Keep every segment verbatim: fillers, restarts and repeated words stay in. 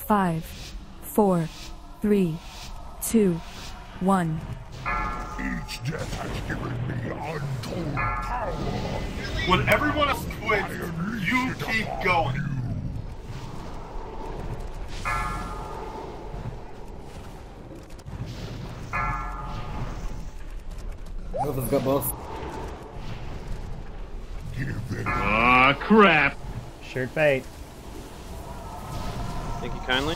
Five, four, three, two, one. Each death has given me untold power. When everyone else quits, you keep going. Whoever's got both. Aw, oh, crap. Shared fate. Thank you kindly.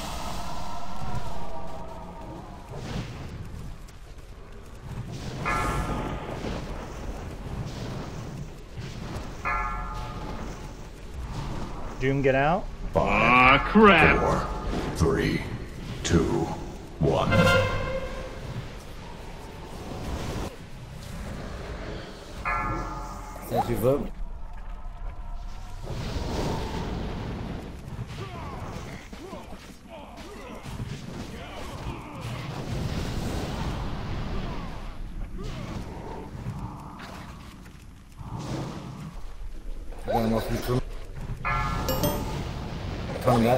Doom, get out. Aw, oh, crap. Four, three, two, one. Thank you, vote. Going off you coming back.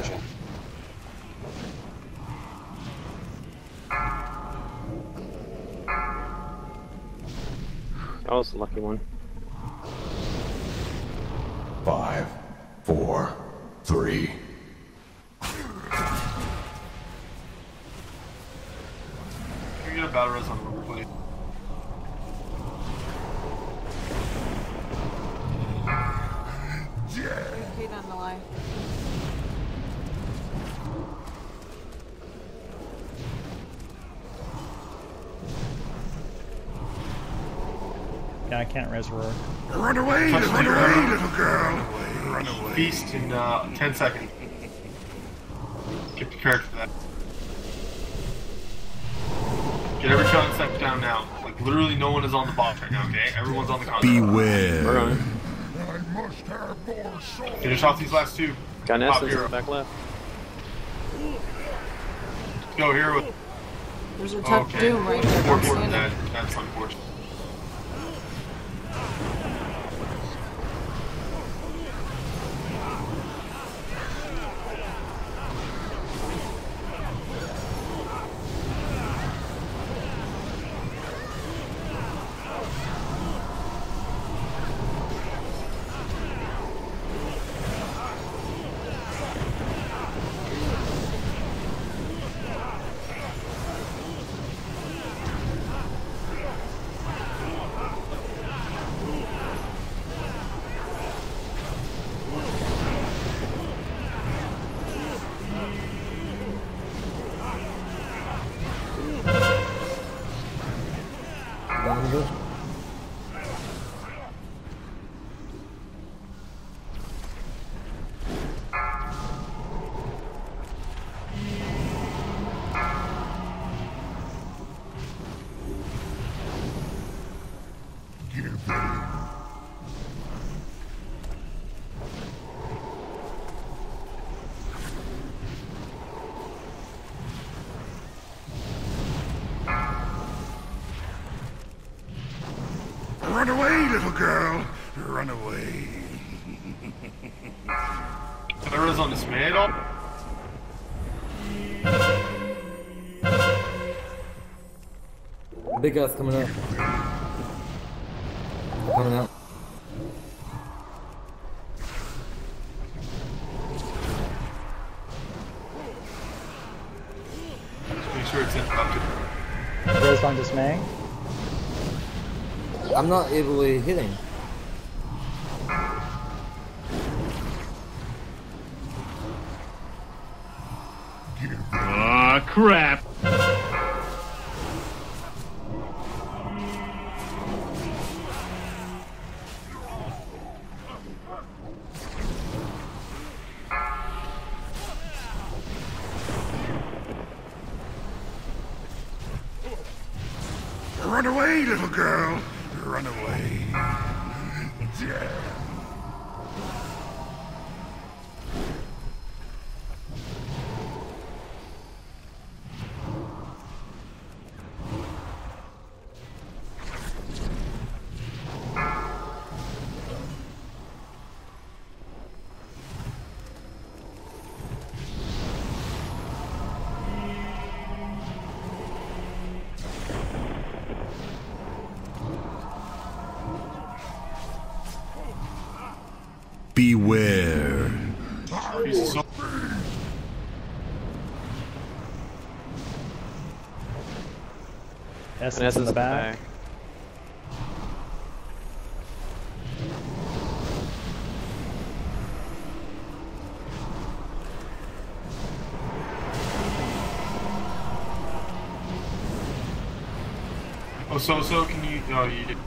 That was a lucky one. Five, four, three. Can we get a battle res on Rubber, please? Kate on the line. Yeah, I can't res roar. Run away, Touch run the away, ground. little girl. Run away. Beast in uh, ten seconds. Get the character for that. Get every concept down now. Like, literally no one is on the box right now, okay? Everyone's on the concept. Beware. We're on. I must have more soul. Finish off these last two. Got Top Nessus hero. back left. Go here with. There's a tough Okay. Doom right there. Four Don't four stand dead. it. That's unfortunate. Run away, little girl. Run away. There is on dismay at all? Big guy's coming up. Coming out. Just make sure it's interrupted. Raised on dismay. I'm not able to hit him. Aw, oh, crap. Run away, little girl. Run away. Yeah. Beware. Jesus, so Essence in the back. Oh, so so can you? No, you did.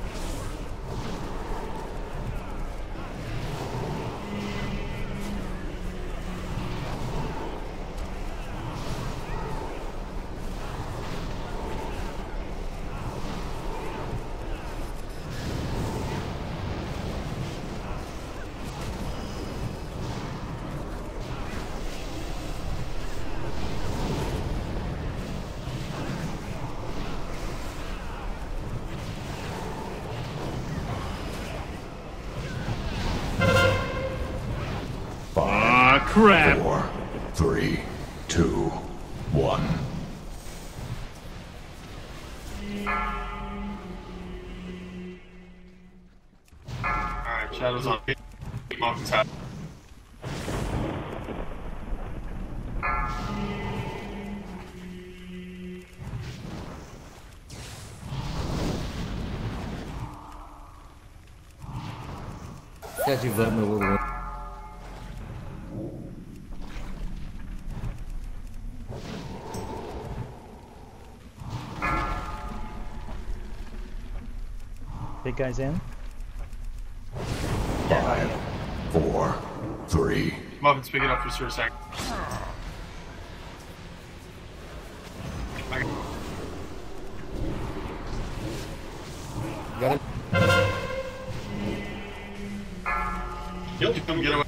Ah, crap. Four, three, two, one. Alright, Shadow's on. Muffins hat. Got you vulnerable a little bit. Big guy's in. Five, four, three. Muffins, pick it up just for a sec. I- Got him. Yep, come get away.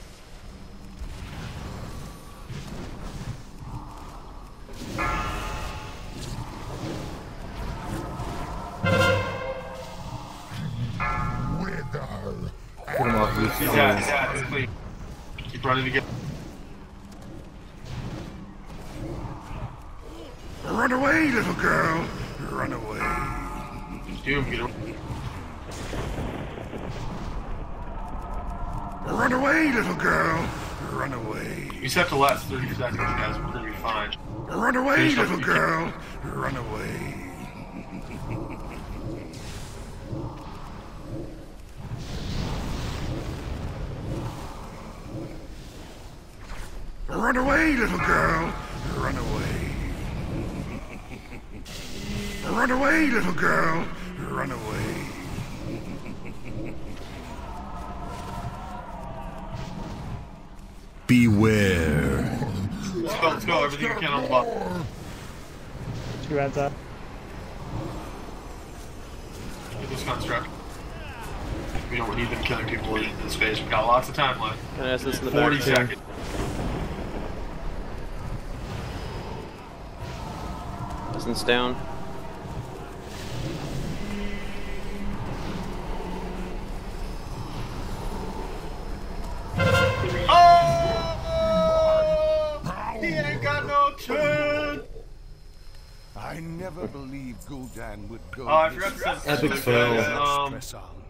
Put him off loose. He's out, he's out, he's clean. Keep running to get. Run away, little girl. Run away. Doom, get away. Run away, little girl. Run away. You just have to last thirty seconds, guys. We're gonna be fine. Run away, Finish up little what you girl. Run away. Run away, little girl. Run away. Run away, little girl. Run away. Beware. Let's go, let's go. Everything you can on the block. Two heads up. Get this construct. We don't need them killing people in this phase. We've got lots of time left. Can I ask this in the forty back too? seconds. Essence down. Oh! He ain't got no turn! I never believed Gul'dan would go. Oh, I forgot to send Epic fail. Um, Press on.